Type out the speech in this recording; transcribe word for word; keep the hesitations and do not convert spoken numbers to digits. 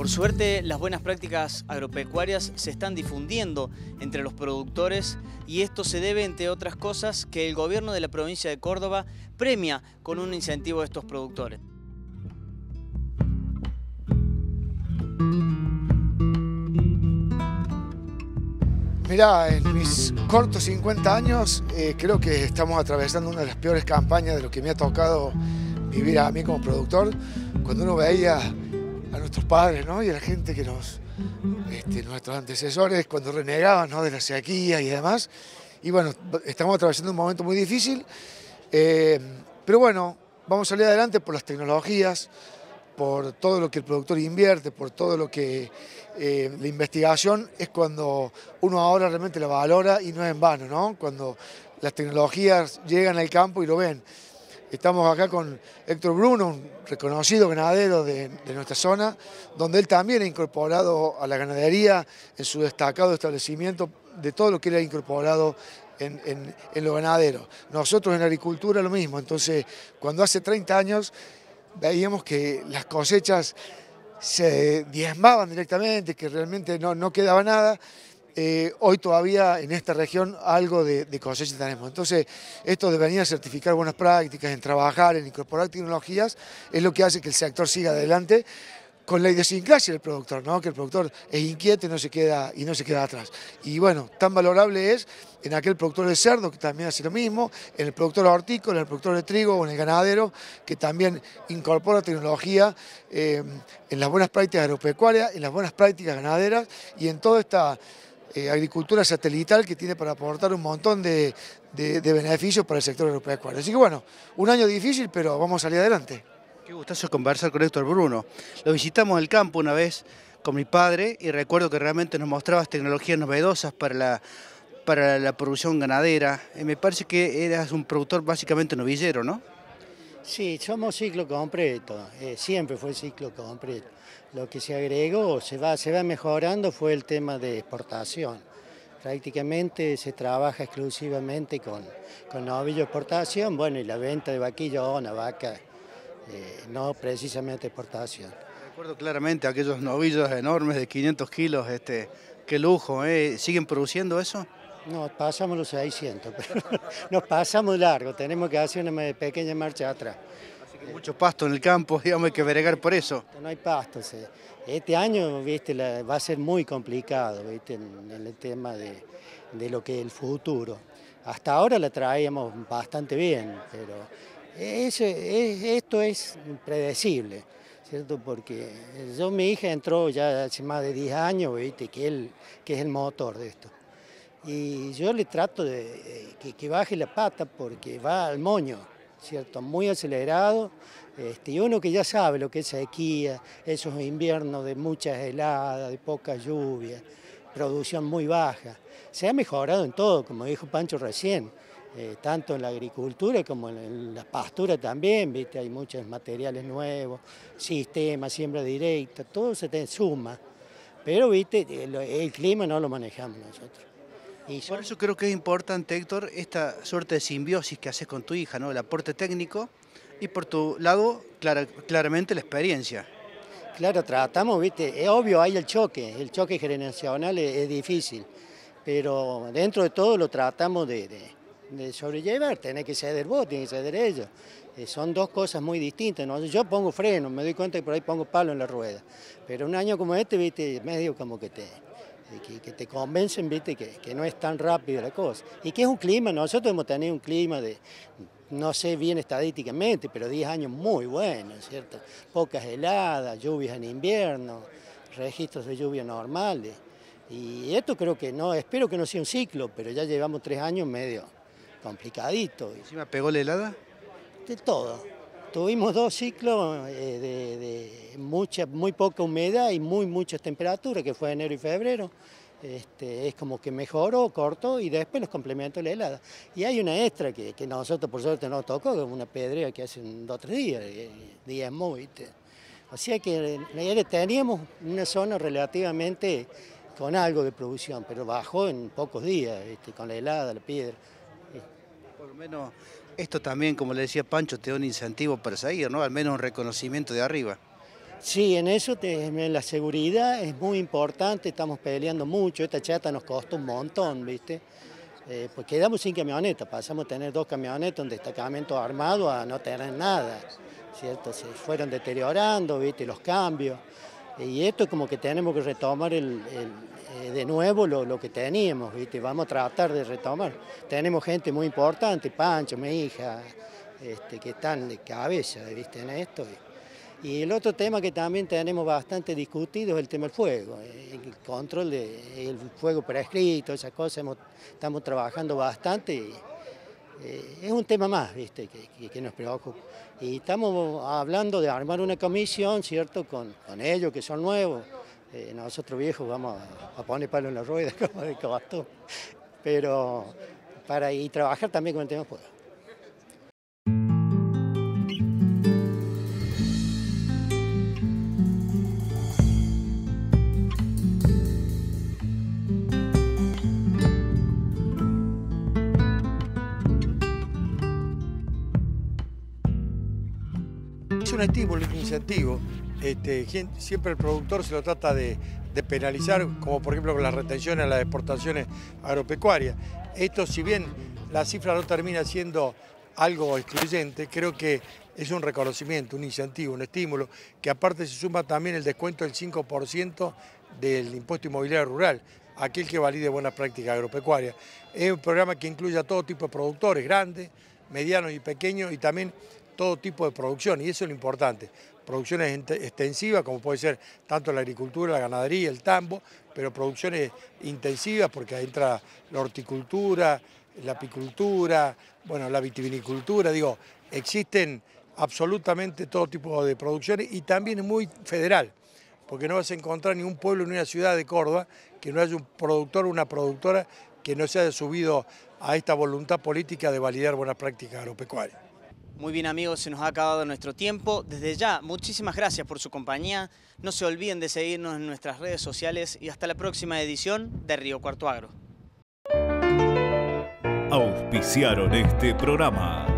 Por suerte, las buenas prácticas agropecuarias se están difundiendo entre los productores y esto se debe, entre otras cosas, que el gobierno de la provincia de Córdoba premia con un incentivo a estos productores. Mirá, en mis cortos cincuenta años eh, creo que estamos atravesando una de las peores campañas de lo que me ha tocado vivir a mí como productor. Cuando uno veía a nuestros padres, ¿no?, y a la gente que nos, este, nuestros antecesores, cuando renegaban, ¿no?, de la sequía y demás. Y bueno, estamos atravesando un momento muy difícil, eh, pero bueno, vamos a salir adelante por las tecnologías, por todo lo que el productor invierte, por todo lo que eh, la investigación es cuando uno ahora realmente la valora y no es en vano, ¿no? Cuando las tecnologías llegan al campo y lo ven. Estamos acá con Héctor Bruno, un reconocido ganadero de, de nuestra zona, donde él también ha incorporado a la ganadería en su destacado establecimiento de todo lo que él ha incorporado en, en, en lo ganadero. Nosotros en agricultura lo mismo, entonces cuando hace treinta años veíamos que las cosechas se diezmaban directamente, que realmente no, no quedaba nada. Eh, hoy todavía en esta región algo de, de cosecha tenemos. Entonces, esto de venir a certificar buenas prácticas, en trabajar, en incorporar tecnologías, es lo que hace que el sector siga adelante con la idiosincrasia del productor, ¿no? Que el productor es inquieto y no se queda, y no se queda atrás. Y bueno, tan valorable es en aquel productor de cerdo, que también hace lo mismo, en el productor hortícola, en el productor de trigo o en el ganadero, que también incorpora tecnología eh, en las buenas prácticas agropecuarias, en las buenas prácticas ganaderas y en toda esta Eh, agricultura satelital que tiene para aportar un montón de, de, de beneficios para el sector agropecuario. Así que bueno, un año difícil, pero vamos a salir adelante. Qué gustazo conversar con Héctor Bruno. Lo visitamos en el campo una vez con mi padre y recuerdo que realmente nos mostrabas tecnologías novedosas para la, para la producción ganadera. Eh, me parece que eras un productor básicamente novillero, ¿no? Sí, somos ciclo completo, eh, siempre fue ciclo completo. Lo que se agregó, se va, se va mejorando fue el tema de exportación. Prácticamente se trabaja exclusivamente con, con novillo exportación, bueno, y la venta de vaquilla o una vaca, eh, no precisamente exportación. Recuerdo claramente aquellos novillos enormes de quinientos kilos, este, qué lujo, ¿eh? ¿Siguen produciendo eso? No, pasamos los seiscientos, pero nos pasamos largo, tenemos que hacer una pequeña marcha atrás. Así que mucho pasto en el campo, digamos, hay que bregar por eso. No hay pasto. Este año, viste, la, va a ser muy complicado, viste, en, en el tema de, de lo que es el futuro. Hasta ahora la traíamos bastante bien, pero es, es, esto es impredecible, ¿cierto? Porque yo, mi hija entró ya hace más de diez años, viste, que, él, que es el motor de esto. Y yo le trato de que, que baje la pata porque va al moño, ¿cierto? Muy acelerado, este, y uno que ya sabe lo que es sequía, esos inviernos de muchas heladas, de poca lluvia, producción muy baja. Se ha mejorado en todo, como dijo Pancho recién, eh, tanto en la agricultura como en, en la pastura también, ¿viste? Hay muchos materiales nuevos, sistemas, siembra directa, todo se te suma. Pero, ¿viste? El, el clima no lo manejamos nosotros. Y por eso creo que es importante, Héctor, esta suerte de simbiosis que haces con tu hija, ¿no? El aporte técnico y por tu lado, clara, claramente la experiencia. Claro, tratamos, viste, es obvio, hay el choque, el choque generacional es, es difícil, pero dentro de todo lo tratamos de, de, de sobrellevar, tenés que ceder vos, tenés que ceder ellos. Eh, son dos cosas muy distintas, ¿no? Yo pongo freno, me doy cuenta que por ahí pongo palo en la rueda, pero un año como este, viste, medio como que te... Que, que te convencen, viste, que, que no es tan rápido la cosa. Y que es un clima, nosotros hemos tenido un clima de, no sé bien estadísticamente, pero diez años muy buenos, ¿cierto? Pocas heladas, lluvias en invierno, registros de lluvia normales. Y esto creo que no, espero que no sea un ciclo, pero ya llevamos tres años medio complicadito. ¿Encima pegó la helada? De todo. Tuvimos dos ciclos eh, de, de mucha, muy poca humedad y muy muchas temperaturas, que fue enero y febrero. Este, es como que mejoró, cortó y después los complementó la helada. Y hay una extra que, que nosotros por suerte nos tocó, que es una pedrea que hace dos o tres días, días muy. O sea que teníamos una zona relativamente con algo de producción, pero bajó en pocos días, ¿viste? Con la helada, la piedra. Por lo menos esto también, como le decía Pancho, te da un incentivo para seguir, ¿no? Al menos un reconocimiento de arriba. Sí, en eso te, en la seguridad es muy importante, estamos peleando mucho, esta chata nos costó un montón, ¿viste? Eh, pues quedamos sin camioneta, pasamos a tener dos camionetas, un destacamento armado a no tener nada, ¿cierto? Se fueron deteriorando, ¿viste? Los cambios, y esto es como que tenemos que retomar el, el, eh, de nuevo lo, lo que teníamos, ¿viste? Vamos a tratar de retomar. Tenemos gente muy importante, Pancho, mi hija, este, que están de cabeza, ¿viste? En esto. Y, Y el otro tema que también tenemos bastante discutido es el tema del fuego, el control del fuego prescrito, esas cosas, hemos, estamos trabajando bastante y eh, es un tema más, ¿viste? Que, que, que nos preocupa. Y estamos hablando de armar una comisión, ¿cierto?, con, con ellos que son nuevos. Eh, nosotros viejos vamos a, a poner palo en la rueda como de costumbre, pero para y trabajar también con el tema del fuego. Es un estímulo, un incentivo. Este, siempre el productor se lo trata de, de penalizar, como por ejemplo con las retenciones a las exportaciones agropecuarias. Esto, si bien la cifra no termina siendo algo excluyente, creo que es un reconocimiento, un incentivo, un estímulo, que aparte se suma también el descuento del cinco por ciento del impuesto inmobiliario rural, aquel que valide buenas prácticas agropecuarias. Es un programa que incluye a todo tipo de productores, grandes, medianos y pequeños, y también todo tipo de producción, y eso es lo importante. Producciones extensivas, como puede ser tanto la agricultura, la ganadería, el tambo, pero producciones intensivas porque ahí entra la horticultura, la apicultura, bueno, la vitivinicultura, digo, existen absolutamente todo tipo de producciones y también es muy federal, porque no vas a encontrar ni un pueblo ni una ciudad de Córdoba que no haya un productor o una productora que no se haya subido a esta voluntad política de validar buenas prácticas agropecuarias. Muy bien amigos, se nos ha acabado nuestro tiempo. Desde ya, muchísimas gracias por su compañía. No se olviden de seguirnos en nuestras redes sociales y hasta la próxima edición de Río Cuarto Agro. Auspiciaron este programa.